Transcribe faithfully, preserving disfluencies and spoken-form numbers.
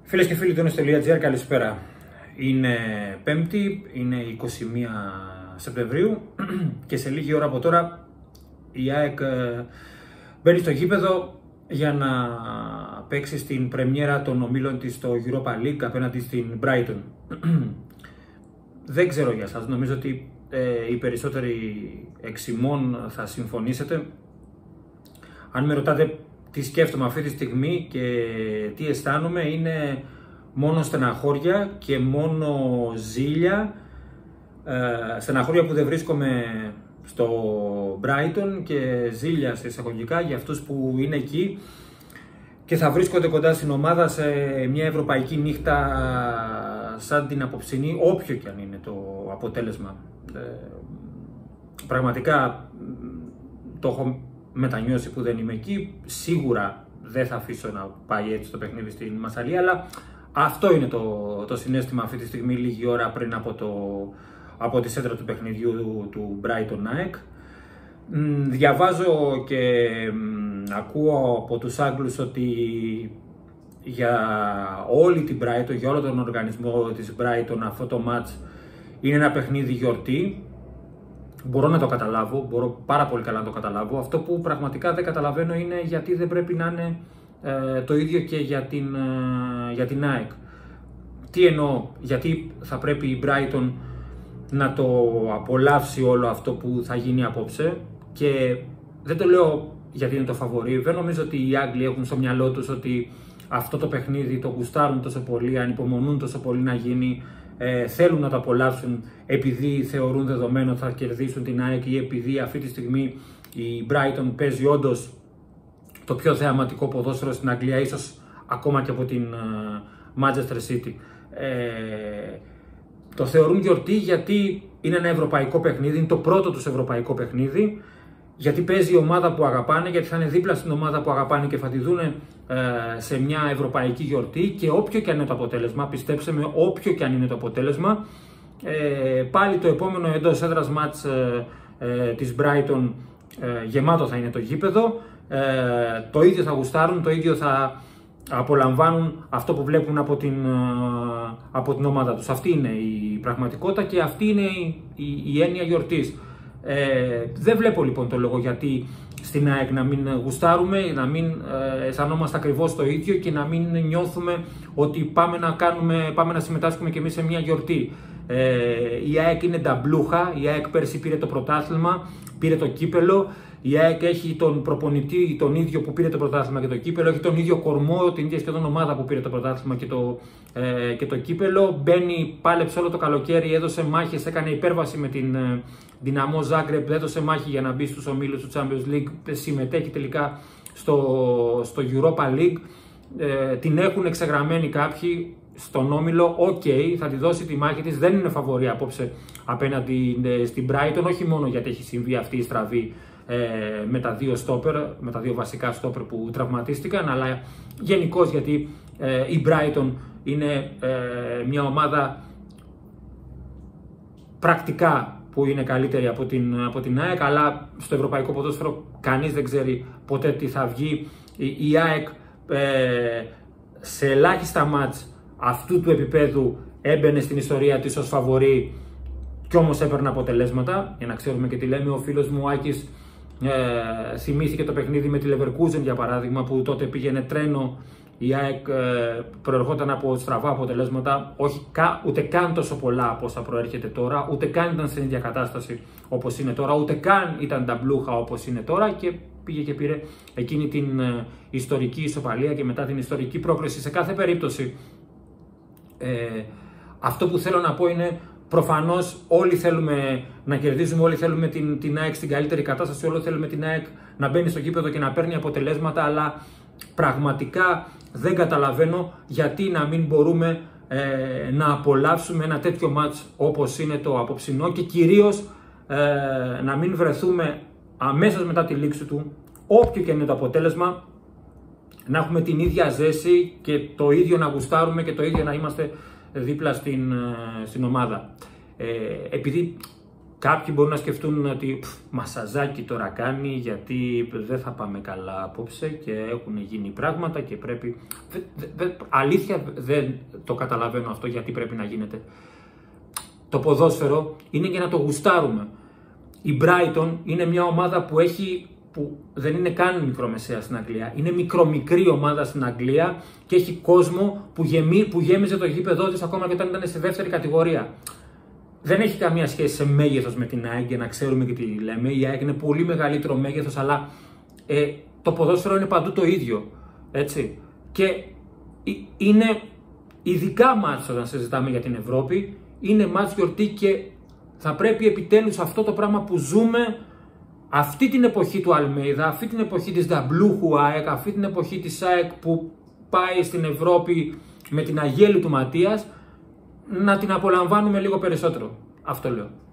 Φίλες και φίλοι του News.gr, καλησπέρα. Είναι Πέμπτη, είναι είκοσι μία Σεπτεμβρίου και σε λίγη ώρα από τώρα η ΑΕΚ μπαίνει στο γήπεδο για να παίξει στην πρεμιέρα των ομίλων της στο Europa League απέναντι στην Brighton. Δεν ξέρω για σας, νομίζω ότι ε, οι περισσότεροι εξ ημών θα συμφωνήσετε. Αν με ρωτάτε τι σκέφτομαι αυτή τη στιγμή και τι αισθάνομαι, είναι μόνο στεναχώρια και μόνο ζήλια. Ε, στεναχώρια που δεν βρίσκομαι στο Brighton και ζήλια σε εισαγωγικά για αυτούς που είναι εκεί και θα βρίσκονται κοντά στην ομάδα σε μια ευρωπαϊκή νύχτα σαν την απόψινή, όποιο και αν είναι το αποτέλεσμα. Ε, πραγματικά το έχω μετανιώσει που δεν είμαι εκεί. Σίγουρα δεν θα αφήσω να πάει έτσι το παιχνίδι στην Μασσαλία, αλλά αυτό είναι το, το συναίσθημα αυτή τη στιγμή, λίγη ώρα πριν από, το, από τη σέντρα του παιχνιδιού του, του Brighton ΑΕΚ. Διαβάζω και μ, ακούω από τους Άγγλους ότι για όλη την Brighton, για όλο τον οργανισμό της Brighton, αυτό το match είναι ένα παιχνίδι γιορτή. Μπορώ να το καταλάβω, μπορώ πάρα πολύ καλά να το καταλάβω. Αυτό που πραγματικά δεν καταλαβαίνω είναι γιατί δεν πρέπει να είναι ε, το ίδιο και για την, ε, για την ΑΕΚ. Τι εννοώ, γιατί θα πρέπει η Brighton να το απολαύσει όλο αυτό που θα γίνει απόψε, και δεν το λέω γιατί είναι το φαβορί. Δεν νομίζω ότι οι Άγγλοι έχουν στο μυαλό τους ότι αυτό το παιχνίδι το γουστάρουν τόσο πολύ, ανυπομονούν τόσο πολύ να γίνει. Ε, θέλουν να το απολαύσουν επειδή θεωρούν δεδομένο ότι θα κερδίσουν την ΑΕΚ ή επειδή αυτή τη στιγμή η Brighton παίζει όντως το πιο θεαματικό ποδόσφαιρο στην Αγγλία, ίσως ακόμα και από την uh, Manchester City. Ε, το θεωρούν γιορτή γιατί είναι ένα ευρωπαϊκό παιχνίδι, είναι το πρώτο τους ευρωπαϊκό παιχνίδι, γιατί παίζει η ομάδα που αγαπάνε, γιατί θα είναι δίπλα στην ομάδα που αγαπάνε και θα τη δούνε ε, σε μια ευρωπαϊκή γιορτή, και όποιο και αν είναι το αποτέλεσμα, πιστέψτε με, όποιο και αν είναι το αποτέλεσμα, ε, πάλι το επόμενο εντός έδρας μάτς ε, ε, της Brighton ε, γεμάτο θα είναι το γήπεδο, ε, το ίδιο θα γουστάρουν, το ίδιο θα απολαμβάνουν αυτό που βλέπουν από την, ε, από την ομάδα τους. Αυτή είναι η πραγματικότητα και αυτή είναι η, η, η έννοια γιορτής. Ε, δεν βλέπω λοιπόν το λόγο γιατί στην ΑΕΚ να μην γουστάρουμε, να μην ε, αισθανόμαστε ακριβώς το ίδιο και να μην νιώθουμε ότι πάμε να, κάνουμε, πάμε να συμμετάσχουμε και εμείς σε μια γιορτή. Ε, η ΑΕΚ είναι νταμπλούχα, η ΑΕΚ πέρσι πήρε το πρωτάθλημα, πήρε το κύπελο. Η ΑΕΚ έχει τον προπονητή τον ίδιο που πήρε το πρωτάθλημα και το κύπελο, έχει τον ίδιο κορμό, την ίδια σχεδόν ομάδα που πήρε το πρωτάθλημα και το, ε, και το κύπελο. Μπαίνει, πάλεψε όλο το καλοκαίρι, έδωσε μάχες, έκανε υπέρβαση με την ε, Δυναμό Ζάγκρεπ, έδωσε μάχη για να μπει στους ομίλους του Champions League, συμμετέχει τελικά στο, στο Europa League. Ε, την έχουν εξεγραμμένη κάποιοι στον όμιλο, οκ, okay, θα τη δώσει τη μάχη της, δεν είναι φαβορή απόψε απέναντι ε, στην Brighton, όχι μόνο γιατί έχει συμβεί αυτή η στραβή Ε, με τα δύο στόπερ, με τα δύο βασικά στόπερ που τραυματίστηκαν, αλλά γενικώς γιατί ε, η Brighton είναι ε, μια ομάδα πρακτικά που είναι καλύτερη από την, από την ΑΕΚ, αλλά στο ευρωπαϊκό ποδόσφαιρο κανείς δεν ξέρει ποτέ τι θα βγει. Η, η ΑΕΚ ε, σε ελάχιστα μάτς αυτού του επίπεδου έμπαινε στην ιστορία της ως φαβορί και όμως έπαιρνε αποτελέσματα, για να ξέρουμε και τι λέμε. Ο φίλος μου ο Άκης Ε, θυμήθηκε το παιχνίδι με τη Leverkusen για παράδειγμα, που τότε πήγαινε τρένο, η ΑΕΚ ε, προερχόταν από στραβά αποτελέσματα, όχι κα, ούτε καν τόσο πολλά από όσα προέρχεται τώρα, ούτε καν ήταν στην ίδια κατάσταση όπως είναι τώρα, ούτε καν ήταν ταμπλούχα όπως είναι τώρα, και πήγε και πήρε εκείνη την ε, ιστορική ισοπαλία και μετά την ιστορική πρόκριση. Σε κάθε περίπτωση ε, αυτό που θέλω να πω είναι, προφανώς όλοι θέλουμε να κερδίζουμε, όλοι θέλουμε την, την ΑΕΚ στην καλύτερη κατάσταση, όλοι θέλουμε την ΑΕΚ να μπαίνει στο γήπεδο και να παίρνει αποτελέσματα, αλλά πραγματικά δεν καταλαβαίνω γιατί να μην μπορούμε ε, να απολαύσουμε ένα τέτοιο μάτς όπως είναι το απόψινό, και κυρίως ε, να μην βρεθούμε αμέσως μετά τη λήξη του, όποιο και είναι το αποτέλεσμα, να έχουμε την ίδια ζέση και το ίδιο να γουστάρουμε και το ίδιο να είμαστε δίπλα στην, στην ομάδα. Ε, επειδή Κάποιοι μπορούν να σκεφτούν ότι πφ, μασαζάκι τώρα κάνει γιατί δεν θα πάμε καλά απόψε και έχουν γίνει πράγματα και πρέπει... Δε, δε, αλήθεια δεν το καταλαβαίνω αυτό γιατί πρέπει να γίνεται. Το ποδόσφαιρο είναι για να το γουστάρουμε. Η Brighton είναι μια ομάδα που έχει... που δεν είναι καν μικρομεσαία στην Αγγλία. Είναι μικρομικρή ομάδα στην Αγγλία και έχει κόσμο που, γεμί, που γέμιζε το γήπεδό της ακόμα και όταν ήταν σε δεύτερη κατηγορία. Δεν έχει καμία σχέση σε μέγεθος με την ΑΕΚ, για να ξέρουμε και τι λέμε. Η ΑΕΚ είναι πολύ μεγαλύτερο μέγεθος, αλλά ε, το ποδόσφαιρο είναι παντού το ίδιο. Έτσι. Και είναι ειδικά μάτς όταν συζητάμε για την Ευρώπη, είναι μάτς γιορτή και θα πρέπει επιτέλους αυτό το πράγμα που ζούμε αυτή την εποχή του Αλμέιδα, αυτή την εποχή της Νταμπλούχου ΑΕΚ, αυτή την εποχή της ΑΕΚ που πάει στην Ευρώπη με την αγέλη του Ματίας, να την απολαμβάνουμε λίγο περισσότερο. Αυτό λέω.